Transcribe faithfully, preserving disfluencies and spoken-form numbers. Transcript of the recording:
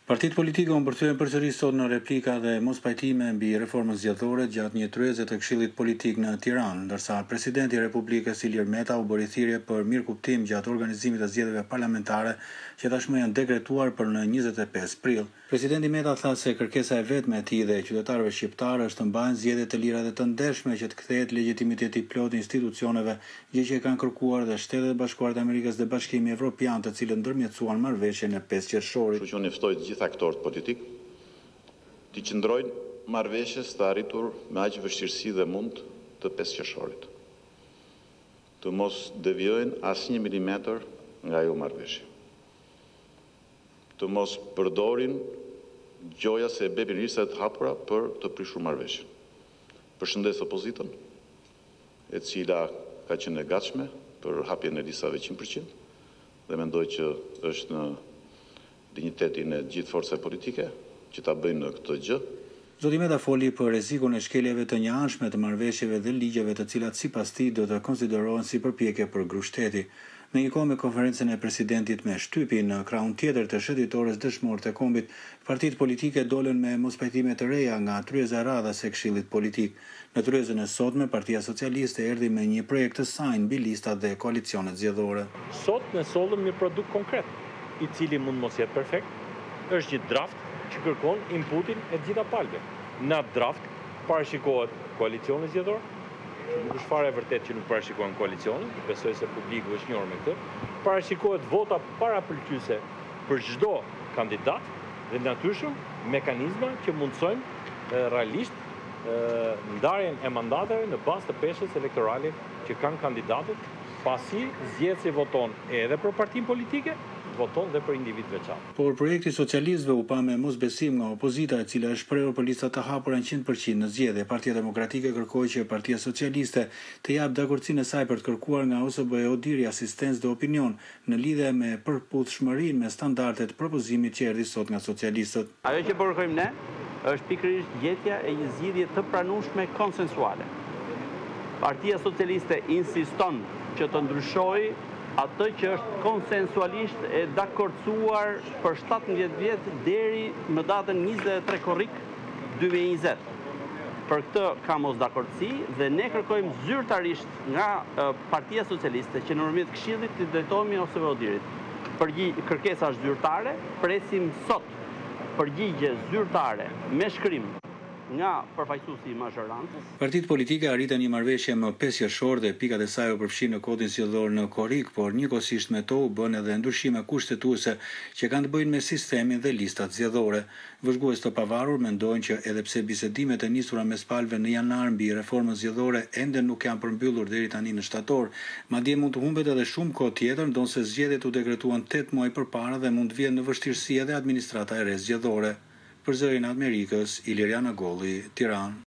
Partitë politike u mbërthyen përsëri sot në replika dhe mospajtime mbi reformën zgjedhore gjatë një tryeze të Këshillit Politik në Tiranë, ndërsa presidenti i Republikës Ilir Meta u bëri thirrje për mirëkuptim gjatë organizimit të zgjedhjeve parlamentare që tashmë janë dekretuar për në njëzet e pesë prill. Presidenti Meta tha se kërkesa e vetme e tij dhe e qytetarëve shqiptar është të mbajnë zgjedhje të lira dhe të ndershme që të kthehet legitimiteti plot i institucioneve, gjë që e kanë kërkuar dhe Shtetet e Bashkuara të Amerikës dhe Bashkimi Evropian, të cilët ndërmjetësuan marrëveshjen e pesë qershorit. Kështu që unë ftoj të gjitha aktorët politik të qëndrojnë marrëveshjes të arritur me aq vështirësi dhe mund të pesë qershorit. Të mos devijojnë asnjë milimetër nga ajo marrëveshje. Të mos përdorin gjoja se e bepin listat të hapura për të prishur marrëveshjen. Përshëndes opozitën, e cila ka qenë e gatshme për hapjen e listave cent përqind dhe mendoj që është në dinjitetin e gjithë forcave politike që ta bëjnë këtë gjë. Zoti Meta foli për rrezikun e shkeljeve të njëanshme të marrëveshjeve dhe ligjeve të cilat sipas tij do të konsiderohen si përpjekje për grushteti. Në një kohë me konferencën e presidentit me shtypi në krahun tjetër të shëtitores dëshmorë të kombit, partitë politike dolën me mospajtime të reja nga tryeza e radhës e Këshillit Politik. Në tryezën e sotme, Partia Socialiste erdhi me një projekt të saj mbi listat dhe koalicionet zgjedhore. Sot ne sollëm një produkt konkret, i cili mund mos jetë perfekt, është një draft që kërkon inputin e gjitha palëve. Në atë draft parashikohet koalicioni zgjedhor, që nuk është fare e vërtet që nuk parashikohen koalicionin, besoj se publiku është njohur me këtë, parashikohet vota parapëlqyese për çdo kandidat dhe natyrshëm mekanizma që mundsojnë realisht e, ndarjen e mandateve në bazë të peshës elektorale që kanë kandidatët, pasi zgjedhësi voton edhe për partinë politike, voton dhe për individ veçantë. Por projekti socialistëve u pa me mosbesim nga opozita, e cila është shprehur për lista të hapura në cent përqind në zgjedhje. Partia Demokratike kërkoi që Partia Socialiste të japë dakordsinë e saj për të kërkuar nga O S B E diri asistencë dhe opinion në lidhje me përputhshmërinë me standardet e propozimit që erdhi sot nga socialistët. Ajo që po kërkojmë ne është pikërisht gjetja e një zgjidhje të pranueshme konsensuale. Partia Socialiste insiston që të ndryshojë atë që është konsensualisht e dakordsuar për shtatëmbëdhjetë vjet deri në datën njëzet e tre korrik dy mijë e njëzet. Për këtë ka mos dakordsi dhe ne kërkojmë zyrtarisht nga Partia Socialiste që nëpërmjet Këshillit të drejtohemi O S B E dirit. Përgjigje kërkesa është zyrtare, presim sot përgjigje zyrtare me shkrim nga përfaqësuesi i mazhorancës. Partitë politike arritën një marrëveshje më pesë qershor dhe pikat e saj u përfshin në kodin zgjedhor në korrik, por njëkohësisht me to u bën edhe ndryshime kushtetuese që kanë të bëjnë me sistemin dhe listat zgjedhore. Vëzhgues të pavarur mendojnë që edhe pse bisedimet e nisura mes palëve në janar mbi reformën zgjedhore ende nuk janë përmbyllur deri tani në shtator, madje mund të humbet edhe shumë kohë tjetër, ndonse zgjedhjet u dekretuan tetë muaj përpara dhe mund të vjen në vështirësi edhe administrata e re zgjedhore. Për Zërin e Amerikës, Iliriana Golli, Tiranë.